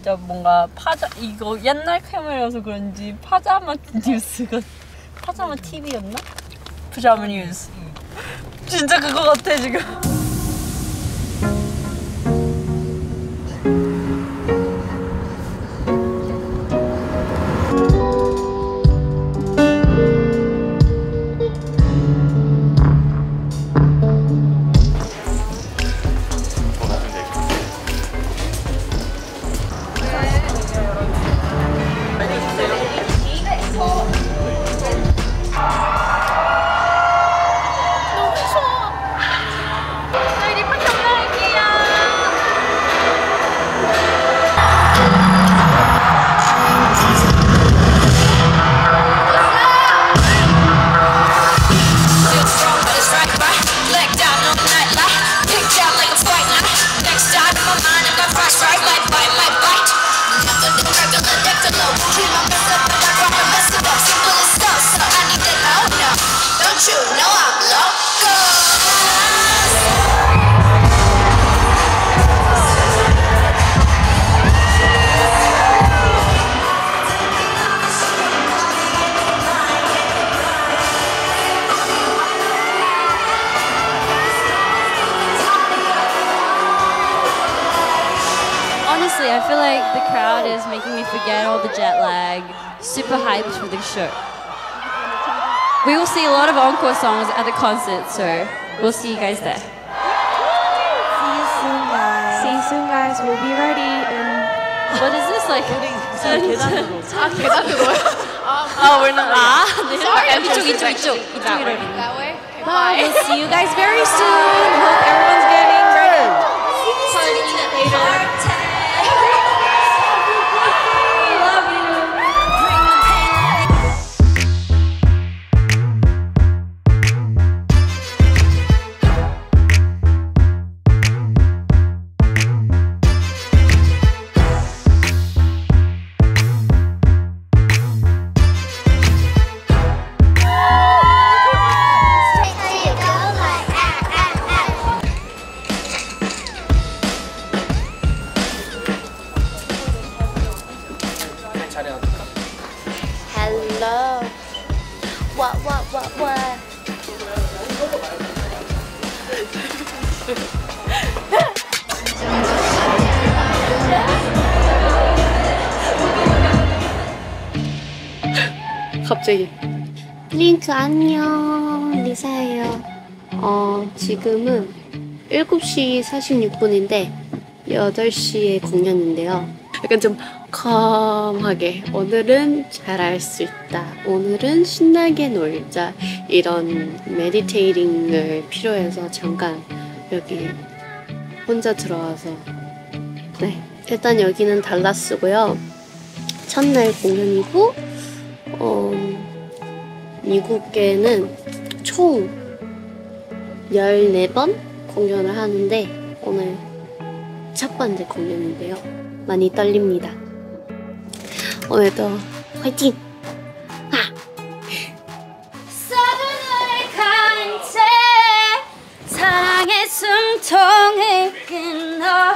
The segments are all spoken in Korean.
진짜 뭔가 이거 옛날 카메라여서 그런지 파자마 뉴스가 파자마 TV였나? 파자마 뉴스. 진짜 그거 같아 지금. Honestly, I feel like the crowd is making me forget all the jet lag. Super hyped for the show. We will see a lot of encore songs at the concert, so we'll see you guys there. See you soon, guys. See you soon, guys. We'll be ready. And What is this like? we're not. 이쪽이라고. bye. We'll see you guys very soon. Hope everyone's getting ready. Hello. What? 갑자기. 링크 안녕. 리사예요. 지금은 7시 46분인데 8시에 공연인데요. 약간 좀 컴하게 오늘은 잘할 수 있다, 오늘은 신나게 놀자, 이런 메디테이팅을 필요해서 잠깐 여기 혼자 들어와서 네, 일단 여기는 달라스고요. 첫날 공연이고 미국에는 총 14번 공연을 하는데 오늘 첫 번째 공연인데요. 많이 떨립니다. 오늘도 화이팅! 서둘러에 가인 채 사랑의 숨통을 끊어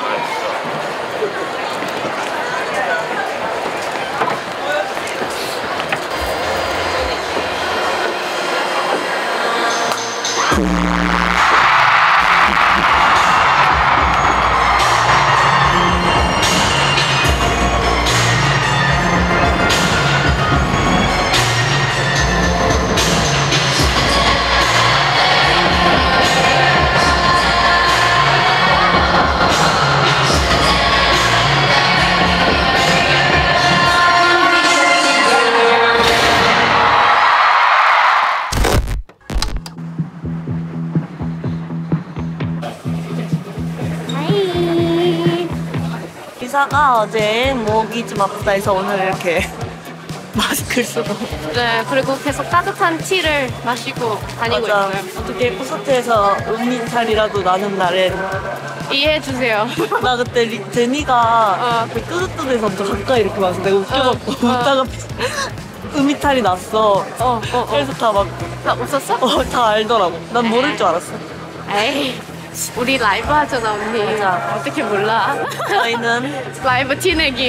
리사가 어제 목이 좀 아프다 해서 오늘 이렇게 마스크를 쓰고. 네, 그리고 계속 따뜻한 티를 마시고 다니고 맞아. 있어요. 어떻게 콘서트에서 음이탈이라도 나는 날엔 이해해주세요. 나 그때 제니가 그 뚜두뚜두에서 엄청 가까이 이렇게 와서 내가 웃겨갖고 웃다가 음이탈이 났어. 그래서 다 막 다 웃었어? 다 알더라고. 난 모를 줄 알았어. 에이, 우리 라이브 하잖아 언니. 맞아. 어떻게 몰라? 저희는 라이브 티내기.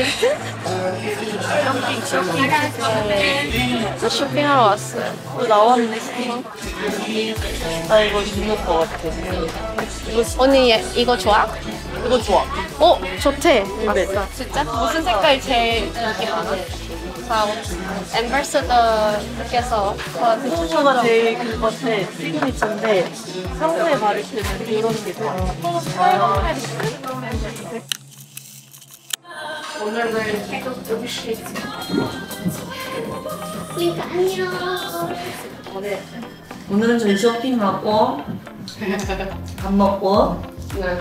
저 쇼핑하러 왔어요. 나왔네. 나 이거 입을 것 같아. 언니 이거 좋아? 이거 좋아. 어 좋대. 네. 맞다. 진짜? 무슨 색깔 제일 인기 많아? 자, 엠버서더께서 소주가 제일 그것에 시그니처인데 상대에 바를 때는 이런 게 좋아. 오늘은 계속 들으시겠지. 링크 안녕. 오늘은 저희 쇼핑하고 밥 먹고 네.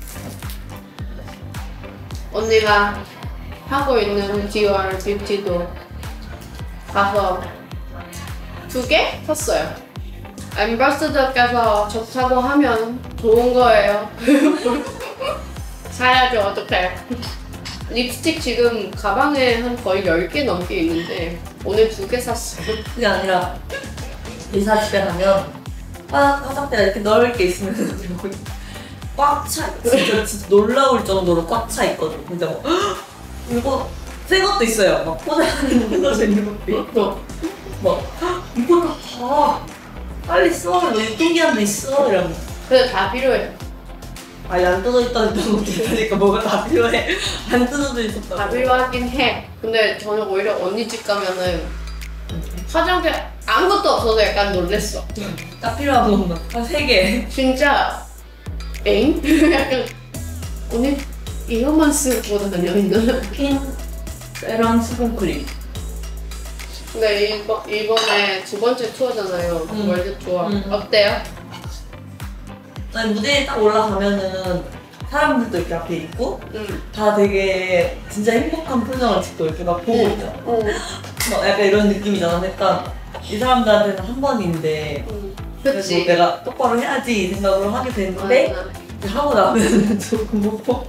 언니가 하고 있는 디or 뷰티도 가서 2개 샀어요. 엠버서더께서 좋다고 하면 좋은 거예요. 사야죠, 어떡해. 립스틱 지금 가방에 한 거의 10개 넘게 있는데 오늘 2개 샀어요. 그게 아니라 이사 집에 가면 화장대가 이렇게 넓게 있으면 꽉 차. 진짜 놀라울 정도로 꽉 차 있거든. 근데 뭐 이거 새 것도 있어요. 막 포장하는 뜯어진 것도 막 이거 다 빨리 써. 너 유통기한도 있어. 이러면 근데 다 필요해요. 아니 안 뜯어 있다는 것도 있다니까 뭐가 다 필요해. 안 뜯어져 있었다. 다 필요하긴 해. 근데 저는 오히려 언니 집 가면은 화장대 아무것도 없어서 약간 놀랬어. 딱 필요한 것만 한 3개. 진짜 엥? 약간 언니 이것만 쓰고 다녀있나? 핀 세럼 수분크림. 근데 이번에 2번째 투어잖아요. 월드 투어. 어때요? 아니, 무대에 딱 올라가면은 사람들도 이렇게 앞에 있고 다 되게 진짜 행복한 표정을 짓고 이렇게 막 보고 있잖아. 막 약간 이런 느낌이잖아. 약간 이 사람들한테는 한 번인데 그래서 그치? 내가 똑바로 해야지 이 생각을 하게 되는데 하고 나면 조금 못 보고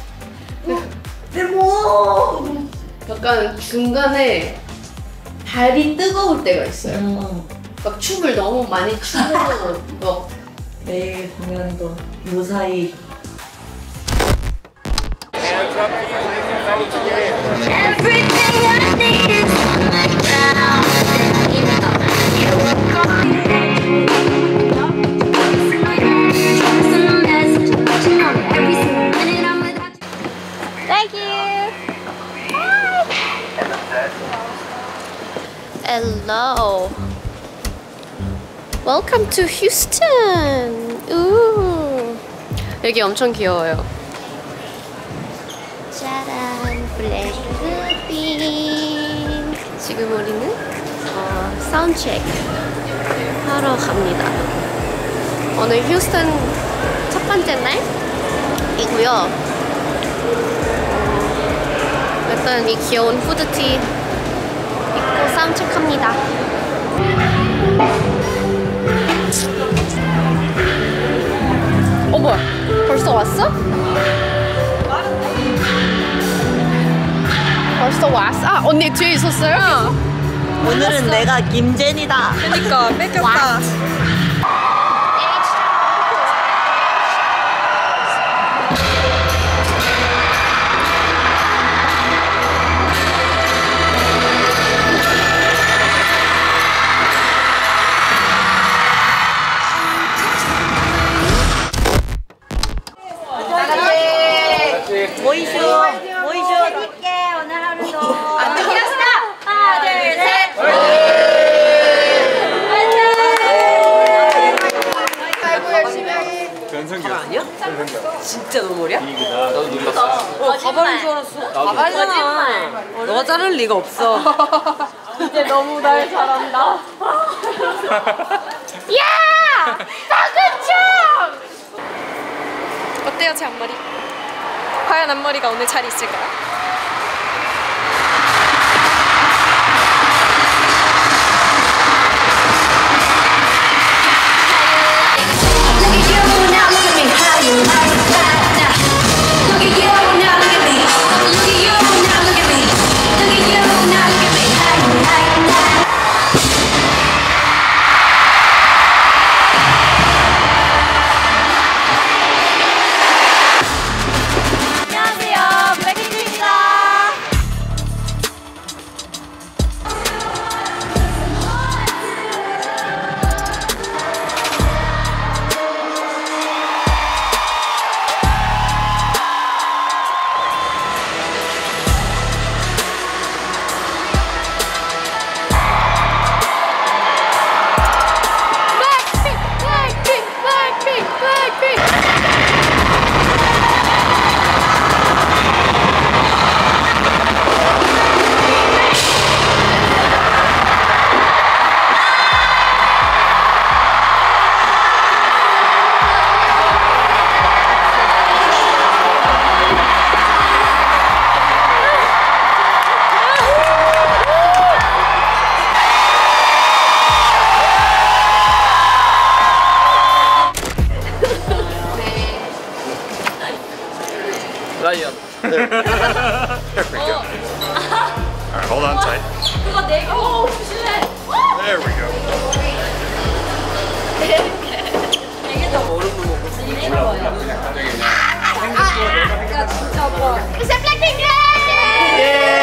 뭐 약간 중간에 발이 뜨거울 때가 있어요. 막 춤을 너무 많이 추고 막 내일 공연도 무사히 Thank you. Hello. Welcome to Houston. 우. 여기 엄청 귀여워요. 짜란, 블랙핑. 지금 우리는 사운드 체크 하러 갑니다. 오늘 휴스턴 첫 번째 날이고요. 일단 이 귀여운 후드티 입고 사운드 체크합니다. 뭐야? 벌써 왔어? 벌써 왔어? 아 언니 뒤에 있었어요? 오늘은 내가 김제니다. 그러니까 뺏겼다. 모이쇼 드릴게 오늘 하루도 안 되겠어. 하나 둘 셋. 전성기야. 아니야? 진짜 너무 어려? 나도 놀랐어. 가발인 줄 알았어. 가발이잖아. 너가 자를 리가 없어. 이제 너무 날 잘한다. 야! 박은총! 어때요 제 앞머리? 과연 앞머리가 오늘 잘 있을까요? tight. 그거 내 거. 조심해. There we go. 되게 더 얼음도 먹고. 이거 뭐야? 그냥 가정이네. 야 진짜 뭐. Is that Blackpink? Yay! 예!